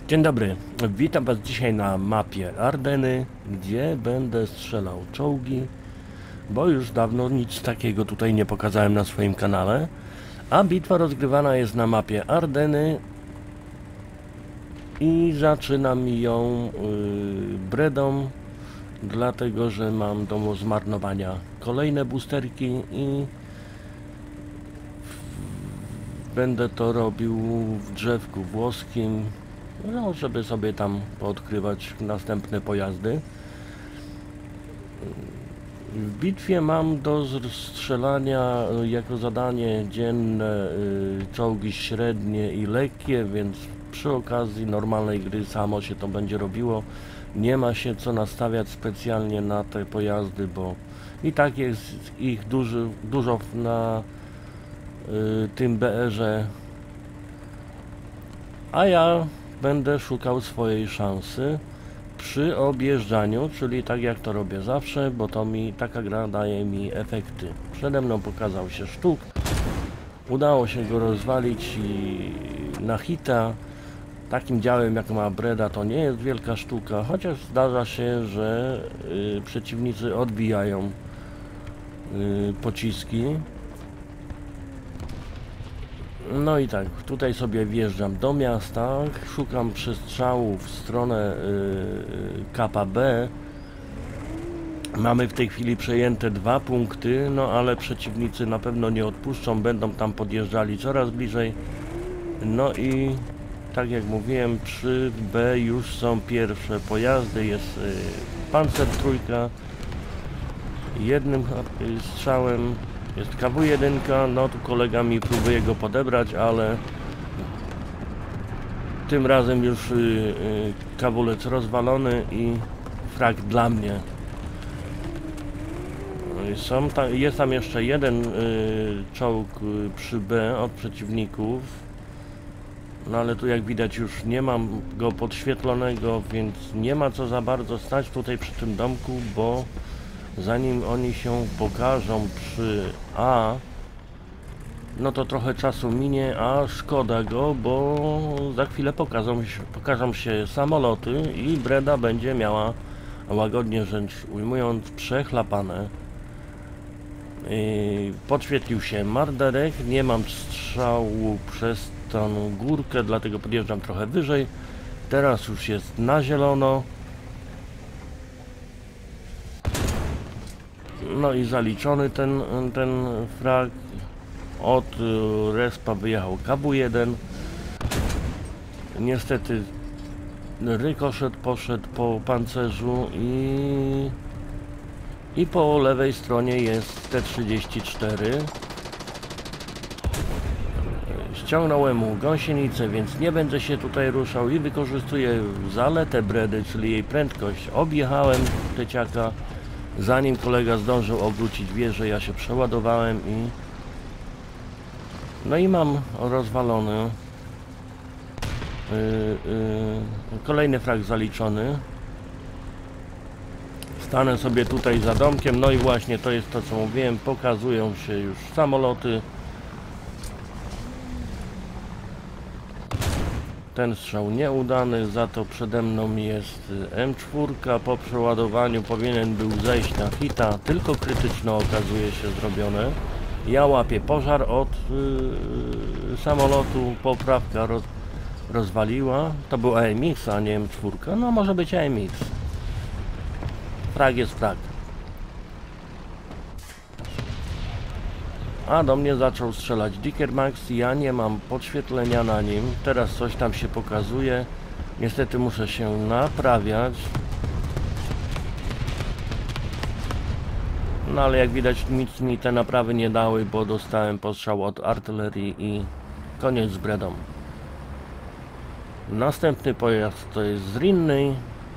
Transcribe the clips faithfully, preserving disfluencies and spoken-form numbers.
Dzień dobry, witam Was dzisiaj na mapie Ardeny, gdzie będę strzelał czołgi, bo już dawno nic takiego tutaj nie pokazałem na swoim kanale, a bitwa rozgrywana jest na mapie Ardeny i zaczynam ją yy, bredą, dlatego że mam do zmarnowania kolejne boosterki i będę to robił w drzewku włoskim. No, żeby sobie tam poodkrywać następne pojazdy. W bitwie mam do strzelania jako zadanie dzienne czołgi średnie i lekkie, więc przy okazji normalnej gry samo się to będzie robiło. Nie ma się co nastawiać specjalnie na te pojazdy, bo i tak jest ich duży, dużo na y, tym B R-ze. A ja będę szukał swojej szansy przy objeżdżaniu, czyli tak jak to robię zawsze, bo to mi taka gra daje mi efekty. Przede mną pokazał się sztuk, udało się go rozwalić i na hita. Takim działem jak ma Breda to nie jest wielka sztuka, chociaż zdarza się, że y, przeciwnicy odbijają y, pociski. No i tak, tutaj sobie wjeżdżam do miasta, szukam przestrzału w stronę yy, K P B. Mamy w tej chwili przejęte dwa punkty, no ale przeciwnicy na pewno nie odpuszczą, będą tam podjeżdżali coraz bliżej. No i tak jak mówiłem, przy B już są pierwsze pojazdy, jest yy, Panzer trójka, jednym yy, strzałem. Jest K W jeden, no tu kolega mi próbuje go podebrać, ale tym razem już y, y, kawulec rozwalony i frag dla mnie. Są ta, jest tam jeszcze jeden y, czołg y, przy B od przeciwników, no ale tu jak widać już nie mam go podświetlonego, więc nie ma co za bardzo stać tutaj przy tym domku, bo zanim oni się pokażą przy A, no to trochę czasu minie, a szkoda go, bo za chwilę pokażą się, pokażą się samoloty i Breda będzie miała, łagodnie rzecz ujmując, przechlapane. Yy, podświetlił się marderek, nie mam strzału przez tą górkę, dlatego podjeżdżam trochę wyżej. Teraz już jest na zielono. No i zaliczony ten, ten frag. Od respa wyjechał K W jeden. Niestety rykoszet poszedł po pancerzu i i po lewej stronie jest T trzydzieści cztery. Ściągnąłem mu gąsienicę, więc nie będę się tutaj ruszał i wykorzystuję zaletę Bredy, czyli jej prędkość. Objechałem teciaka, zanim kolega zdążył obrócić wieżę, ja się przeładowałem i no i mam rozwalony. Yy, yy, kolejny frag zaliczony. Stanę sobie tutaj za domkiem, no i właśnie to jest to, co mówiłem, pokazują się już samoloty. Ten strzał nieudany, za to przede mną jest M cztery, po przeładowaniu powinien był zejść na hita, tylko krytyczne okazuje się zrobione. Ja łapię pożar od yy, samolotu, poprawka roz, rozwaliła, to był A M X, a nie M cztery, no może być A M X. Frag jest frag. A do mnie zaczął strzelać Dicker Max, ja nie mam podświetlenia na nim, teraz coś tam się pokazuje, niestety muszę się naprawiać. No ale jak widać nic mi te naprawy nie dały, bo dostałem postrzał od artylerii i koniec z Bredą. Następny pojazd to jest Zrinny.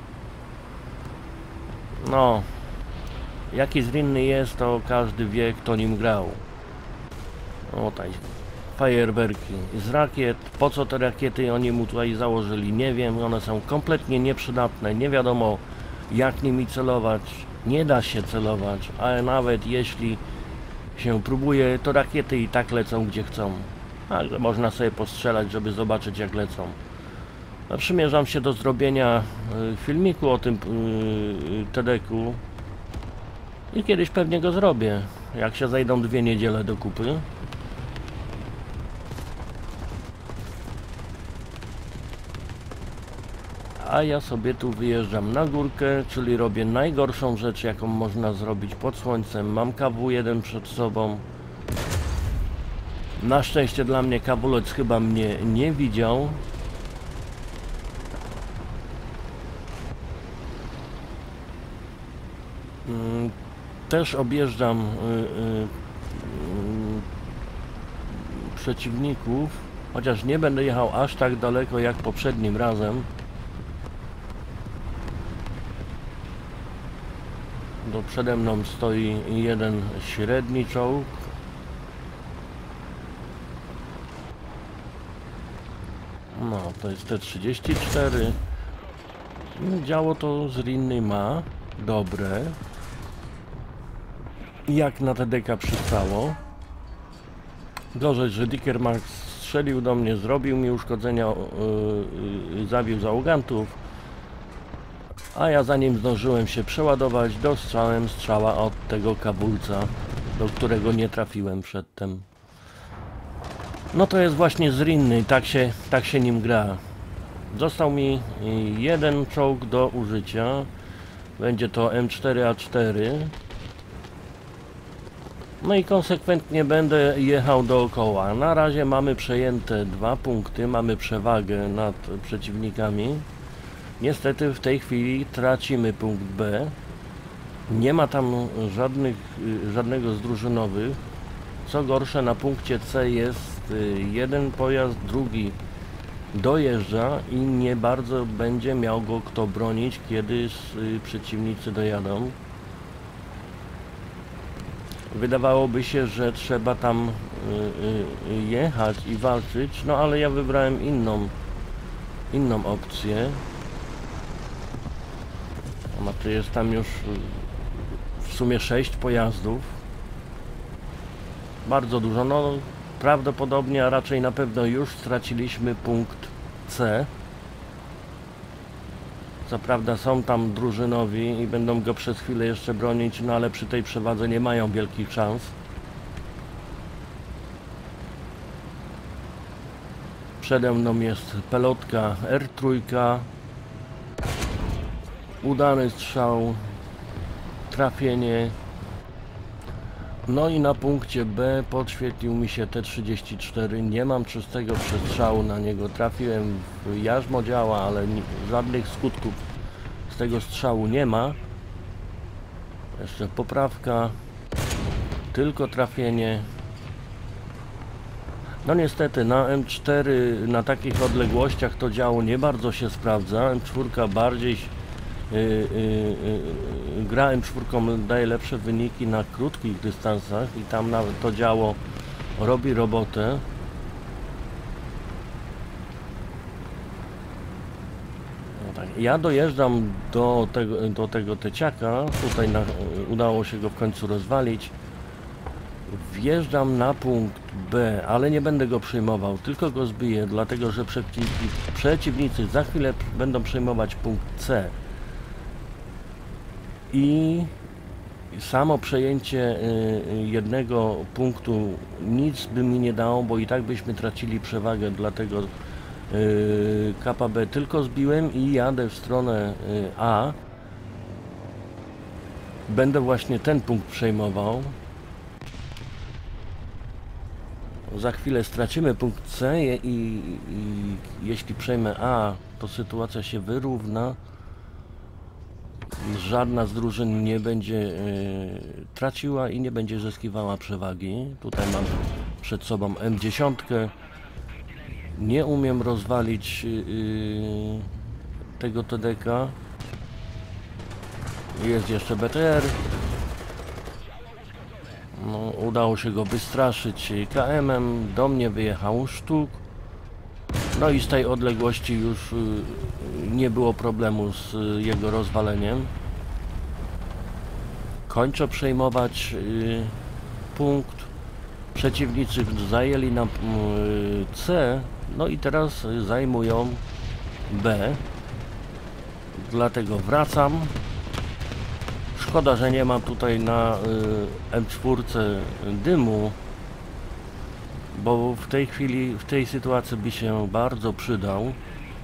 No, jaki Zrinny jest, to każdy wie, kto nim grał. O tutaj fajerwerki z rakiet. Po co te rakiety oni mu tutaj założyli, nie wiem. One są kompletnie nieprzydatne, nie wiadomo jak nimi celować. Nie da się celować, ale nawet jeśli się próbuje, to rakiety i tak lecą gdzie chcą. Ale można sobie postrzelać, żeby zobaczyć jak lecą. No, przymierzam się do zrobienia y, filmiku o tym y, T D K-u i kiedyś pewnie go zrobię, jak się zajdą dwie niedziele do kupy. A ja sobie tu wyjeżdżam na górkę, czyli robię najgorszą rzecz, jaką można zrobić pod słońcem. Mam K W jeden przed sobą. Na szczęście dla mnie kabulec chyba mnie nie widział. Też objeżdżam y, y, y, przeciwników, chociaż nie będę jechał aż tak daleko jak poprzednim razem. Do przede mną stoi jeden średni czołg. No, to jest T trzydzieści cztery. Działo to z Rinny ma dobre. Jak na T D K przystało. Gorzej, że Dickermax strzelił do mnie, zrobił mi uszkodzenia, yy, yy, zabił załogantów, a ja zanim zdążyłem się przeładować, dostrzałem strzała od tego kabulca, do którego nie trafiłem przedtem. No to jest właśnie z Rinny, tak się, tak się nim gra. Został mi jeden czołg do użycia. Będzie to M cztery A cztery. No i konsekwentnie będę jechał dookoła. Na razie mamy przejęte dwa punkty, mamy przewagę nad przeciwnikami. Niestety w tej chwili tracimy punkt B. Nie ma tam żadnych, żadnego z drużynowych. Co gorsze, na punkcie C jest jeden pojazd, drugi dojeżdża i nie bardzo będzie miał go kto bronić, kiedy przeciwnicy dojadą. Wydawałoby się, że trzeba tam y, y, jechać i walczyć, no ale ja wybrałem inną inną opcję. No to jest tam już w sumie sześć pojazdów. Bardzo dużo, no prawdopodobnie, a raczej na pewno już straciliśmy punkt C. Co prawda są tam drużynowi i będą go przez chwilę jeszcze bronić, no ale przy tej przewadze nie mają wielkich szans. Przede mną jest pelotka R trzy. Udany strzał, trafienie. No i na punkcie B podświetlił mi się T trzydzieści cztery. Nie mam czystego przestrzału na niego. Trafiłem w jarzmo działa, ale żadnych skutków z tego strzału nie ma. Jeszcze poprawka. Tylko trafienie. No niestety na M cztery na takich odległościach to działo nie bardzo się sprawdza. M cztery bardziej Yy, yy, yy, gra M cztery daje lepsze wyniki na krótkich dystansach i tam nawet to działo robi robotę. No tak. Ja dojeżdżam do tego, do tego teciaka, tutaj na, udało się go w końcu rozwalić. Wjeżdżam na punkt B, ale nie będę go przejmował, tylko go zbiję, dlatego że przeciwnicy, przeciwnicy za chwilę będą przejmować punkt C. I samo przejęcie jednego punktu nic by mi nie dało, bo i tak byśmy tracili przewagę, dlatego K P B tylko zbiłem i jadę w stronę A. Będę właśnie ten punkt przejmował. Za chwilę stracimy punkt C i, i, i jeśli przejmę A, to sytuacja się wyrówna. Żadna z drużyn nie będzie y, traciła i nie będzie zyskiwała przewagi. Tutaj mam przed sobą M dziesięć. Nie umiem rozwalić y, tego T D K. Jest jeszcze B T R. No, udało się go wystraszyć K M-em. Do mnie wyjechał sztuk. No i z tej odległości już y, nie było problemu z y, jego rozwaleniem. Kończę przejmować y, punkt. Przeciwnicy zajęli nam y, C. No i teraz zajmują B. Dlatego wracam. Szkoda, że nie mam tutaj na y, M cztery dymu, bo w tej chwili, w tej sytuacji by się bardzo przydał. Y,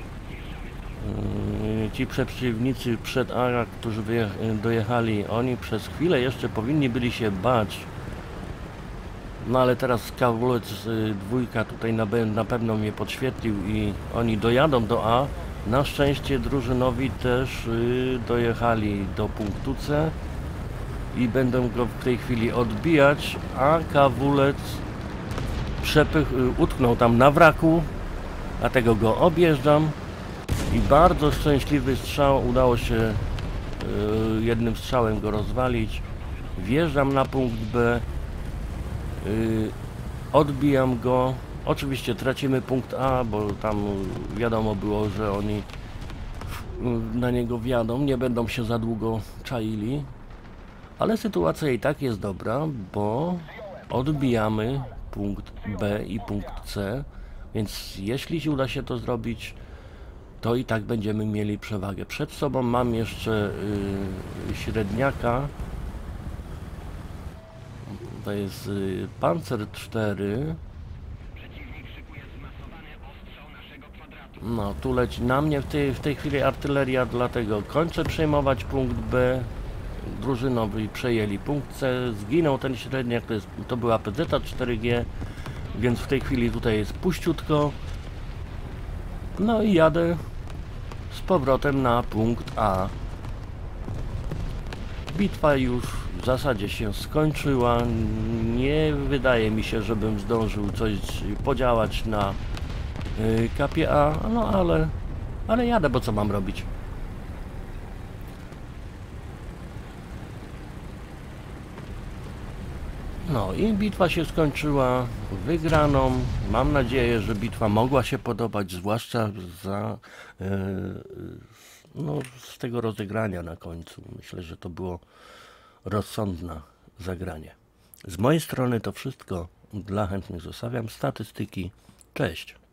ci przeciwnicy przed A, którzy dojechali, oni przez chwilę jeszcze powinni byli się bać. No ale teraz Kawulec y, dwójka tutaj na, na pewno mnie podświetlił i oni dojadą do A. Na szczęście drużynowi też y, dojechali do punktu C i będą go w tej chwili odbijać, a Kawulec przepych, y, utknął tam na wraku, dlatego go objeżdżam i bardzo szczęśliwy strzał, udało się y, jednym strzałem go rozwalić. Wjeżdżam na punkt B, y, odbijam go. Oczywiście tracimy punkt A, bo tam wiadomo było, że oni na niego wjadą, nie będą się za długo czaili, ale sytuacja i tak jest dobra, bo odbijamy punkt B i punkt C, więc jeśli uda się to zrobić, to i tak będziemy mieli przewagę. Przed sobą mam jeszcze yy, średniaka, to jest yy, Panzer cztery. No, tu leci na mnie w tej, w tej chwili artyleria, dlatego kończę przejmować punkt B. Drużynowi przejęli punkt C, zginął ten średniak, to, jest, to była P Z cztery G, więc w tej chwili tutaj jest puściutko. No i jadę z powrotem na punkt A. Bitwa już w zasadzie się skończyła. Nie wydaje mi się, żebym zdążył coś podziałać na kapie A, no ale, ale jadę, bo co mam robić? No i bitwa się skończyła wygraną. Mam nadzieję, że bitwa mogła się podobać, zwłaszcza za yy, no, z tego rozegrania na końcu. Myślę, że to było rozsądne zagranie. Z mojej strony to wszystko. Dla chętnych zostawiam statystyki. Cześć!